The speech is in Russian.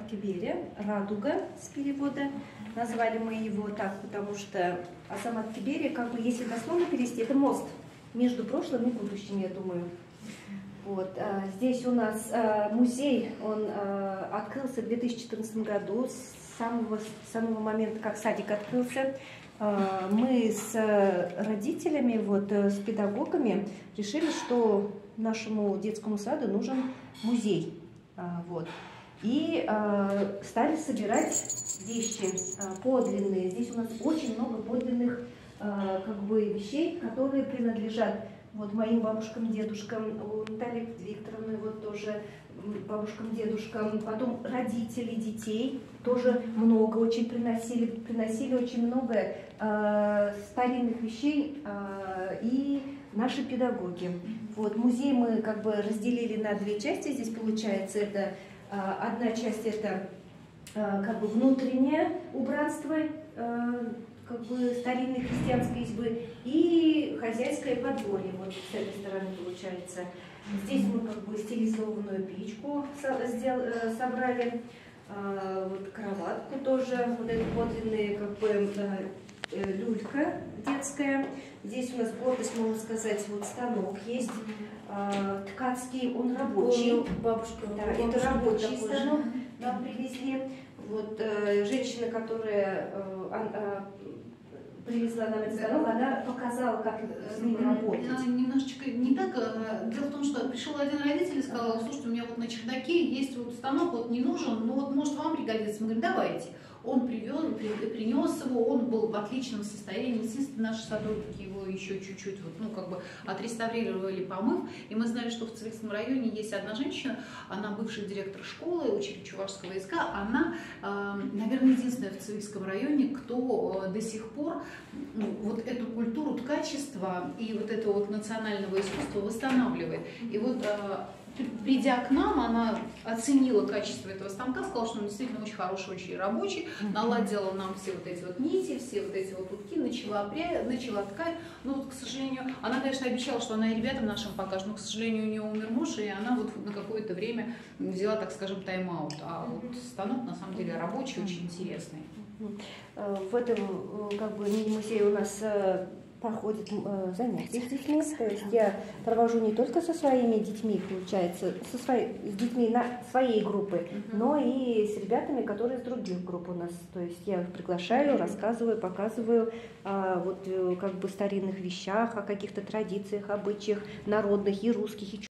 Кибери, «Радуга» с перевода. Назвали мы его так, потому что Азамат Кибери, как бы, если дословно перевести, это мост между прошлым и будущим, я думаю. Вот. Здесь у нас музей, он открылся в 2014 году, с самого момента, как садик открылся. Мы с родителями, вот, с педагогами решили, что нашему детскому саду нужен музей. Вот. И стали собирать вещи подлинные. Здесь у нас очень много подлинных как бы вещей, которые принадлежат вот моим бабушкам, дедушкам, у Натальи Викторовны вот тоже бабушкам, дедушкам, потом родители детей тоже много очень приносили очень много старинных вещей и наши педагоги. Вот, музей мы как бы разделили на две части. Здесь получается это одна часть это как бы внутреннее убранство как бы старинной христианской избы и хозяйское подворье. Вот с этой стороны получается. Здесь мы как бы стилизованную печку собрали, вот кроватку тоже, вот это подлинные как бы люлька детская. Здесь у нас гордость, можно сказать, вот станок есть, ткацкий, он рабочий. Бабушка, да, это рабочий станок нам привезли. Вот женщина, которая привезла нам этот станок, она показала, как с ним работать. Немножечко не так. Дело в том, что пришел один родитель и сказал: слушайте, у меня вот на чердаке есть вот станок, вот не нужен, но вот может вам пригодится. Мы говорим: давайте. Он принес его, он был в отличном состоянии. Естественно, наши сотрудники его еще чуть-чуть вот, ну, как бы отреставрировали, помыв. И мы знали, что в Цивильском районе есть одна женщина, она бывший директор школы, учитель чувашского языка. Она, наверное, единственная в Цивильском районе, кто до сих пор вот эту культуру ткачества и вот этого вот национального искусства восстанавливает. И вот придя к нам, она оценила качество этого станка, сказала, что он действительно очень хороший, очень рабочий, наладила нам все вот эти вот нити, все вот эти вот утки, начала ткать. Но вот, к сожалению, она, конечно, обещала, что она и ребятам нашим покажет, но, к сожалению, у нее умер муж, и она вот на какое-то время взяла, так скажем, тайм-аут. А вот станок, на самом деле, рабочий, очень интересный. В этом как бы мини-музее у нас проходят занятия с детьми, то есть я провожу не только со своими детьми, получается, с детьми своей группы, но и с ребятами, которые из других групп у нас. То есть я их приглашаю, рассказываю, показываю вот как бы старинных вещах, о каких-то традициях, обычаях народных и русских, и